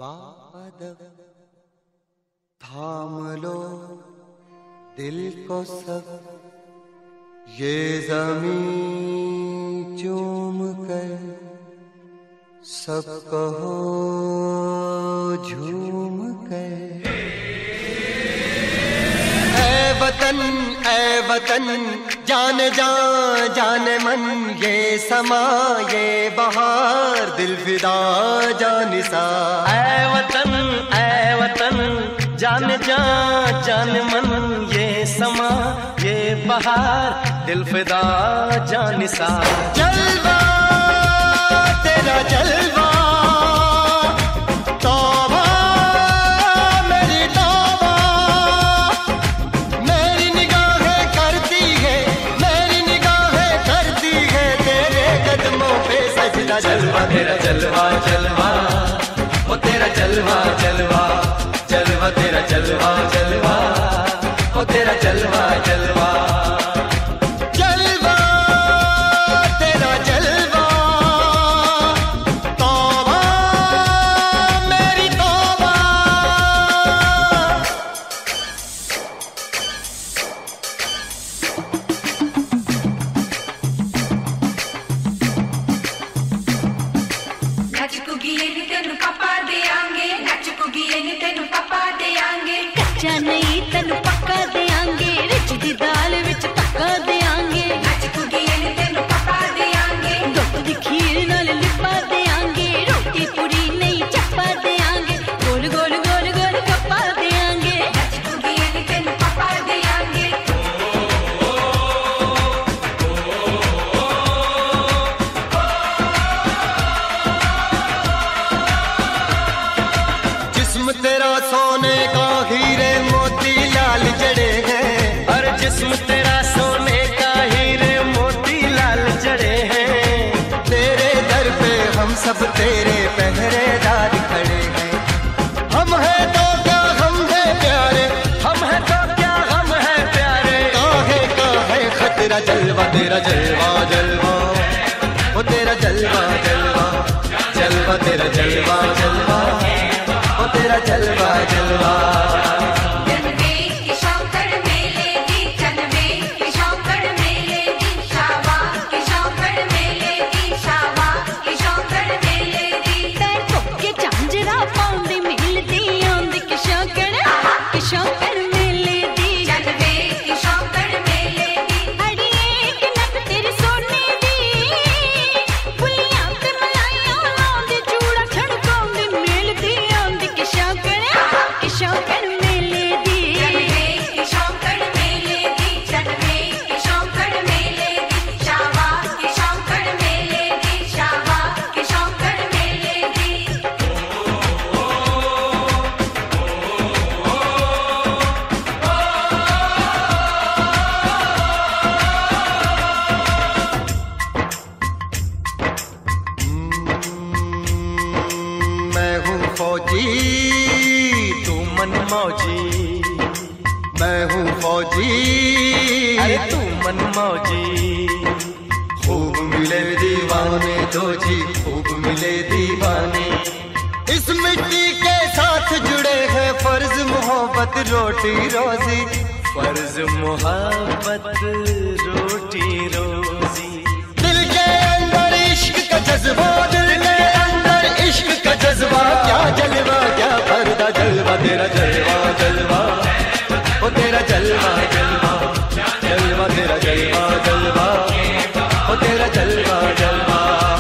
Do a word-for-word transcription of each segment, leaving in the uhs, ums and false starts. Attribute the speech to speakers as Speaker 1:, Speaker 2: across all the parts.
Speaker 1: बादल थाम लो दिल को सब, ये ज़मीं चूम कर सब कहो झूम कर। ऐ वतन ऐ वतन जान जान जान मन, ये समा ये बहार दिल फिदा जानिसा।
Speaker 2: ऐ वतन ऐ वतन जान जान जान मन, ये समा ये बहार दिल फिदा जानिसा।
Speaker 1: जलवा तेरा जलवा तौबा मेरी तौबा, मेरी निगाहें करती है मेरी निगाहें करती है तेरे कदमों पे सजदा।
Speaker 2: जलवा तेरा जलवा जलवा ओ तेरा जलवा जलवा, जलवा तेरा जलवा जलवा ओ तेरा जलवा जलवा।
Speaker 1: जलवा तेरा जलवा तौबा मेरी तौबा।
Speaker 3: नच कुगिए नी तेनू पापा देंगे, नच कुगिए नी तेनू पापा देंगे।
Speaker 4: कच्चा नहीं तेनू पक्का देंगे, रिच दी दाल विच पक्का देंगे।
Speaker 3: नच कुगिए नी तेनू पापा देंगे,
Speaker 4: दुध दी खीर नाल लिपा देंगे। रोटी पूरी नहीं चप्पा देंगे, गोल गोल गोल गोल कप्पा देंगे।
Speaker 3: नच कुगिए नी तेनू पापा देंगे।
Speaker 1: जिस्म तेरा सोने का हीरे मोती लाल जड़े हैं,
Speaker 2: और जिस्म तेरा सोने का हीरे मोती लाल जड़े हैं।
Speaker 1: तेरे दर पे हम सब तेरे पहरेदार खड़े हैं। हम हैं तो क्या हम है प्यारे,
Speaker 2: हम है तो क्या हम है प्यारे।
Speaker 1: काहे काहे खतरा। जलवा तेरा जलवा जलवा ओ तेरा जलवा जलवा, जलवा तेरा जलवा जलवा ओ तेरा जलवा जलवा।
Speaker 3: जनवे की शौकड़ मेले दी, जनवे की शौकड़ मेले दी, शावा की शौकड़ मेले दी, शावा की शौकड़ मेले दी।
Speaker 4: पैर धोके झांजरा पाउंदी मिलदी आंदी कि शौकड़ कि शौकड़ मेले दी।
Speaker 3: जनवे की शौकड़ मेले दी।
Speaker 4: अड़िए कि नक तेरी सोने दी, फुलियां ते मलाइयां लाउंदी, चूड़ा छड़काउंदी मिलदी आंदी कि शौकड़ कि शौकड़ मेले दी।
Speaker 3: जनवे की शौकड़ मेले दी, जनवे की शौकड़ मेले दी, शावा की शौकड़ मेले दी, शावा की शौकड़ मेले दी।
Speaker 1: मैं हूँ फौजी
Speaker 2: तू मन मौजी,
Speaker 1: मैं हूँ फौजी,
Speaker 2: अरे तू मन मौजी।
Speaker 1: खूब मिले दीवाने दो जी, खूब मिले दीवाने। इस मिट्टी के साथ जुड़े हैं फर्ज मोहब्बत रोटी रोजी।
Speaker 2: फर्ज मोहब्बत रोटी रोजी।
Speaker 1: दिल के अंदर इश्क का जज्बा, दिल के अंदर इश्क का जज्बा। क्या जलवा क्या पर्दा। जलवा तेरा जलवा जलवा ओ तेरा जलवा जलवा, जलवा तेरा जलवा जलवा ओ तेरा जलवा जलवा।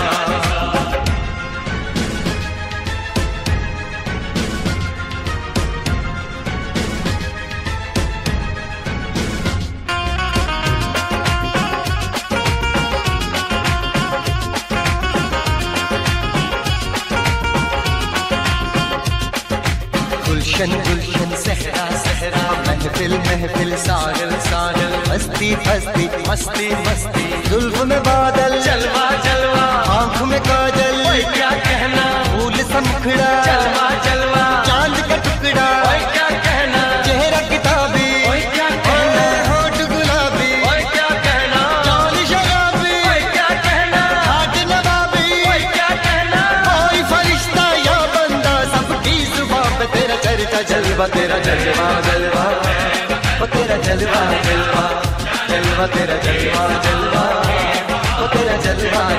Speaker 1: गुलशन गुलशन सहरा सहरा, महफिल महफिल साहिल साहिल, मस्ती मस्ती
Speaker 2: मस्ती मस्ती
Speaker 1: जुल्फ में बादल,
Speaker 2: जलवा जलवा
Speaker 1: आंख में काजल,
Speaker 2: ओए क्या कहना।
Speaker 1: फूल सा मुखड़ा,
Speaker 2: जलवा जलवा
Speaker 1: चांद का टुकड़ा,
Speaker 2: ओए क्या कहना।
Speaker 1: चेहरा किताबी,
Speaker 2: ओए क्या कहना।
Speaker 1: होठ गुलाबी,
Speaker 2: ओए क्या कहना।
Speaker 1: चाल शराबी,
Speaker 2: ओए क्या कहना।
Speaker 1: हाथ नवाबी,
Speaker 2: ओए क्या कहना।
Speaker 1: कोई फरिश्ता या बंदा सबकी जलवा तेरा जलवा जलवा ओ तेरा जलवा जलवा जलवा तेरा जलवा जलवा ओ तेरा जलवा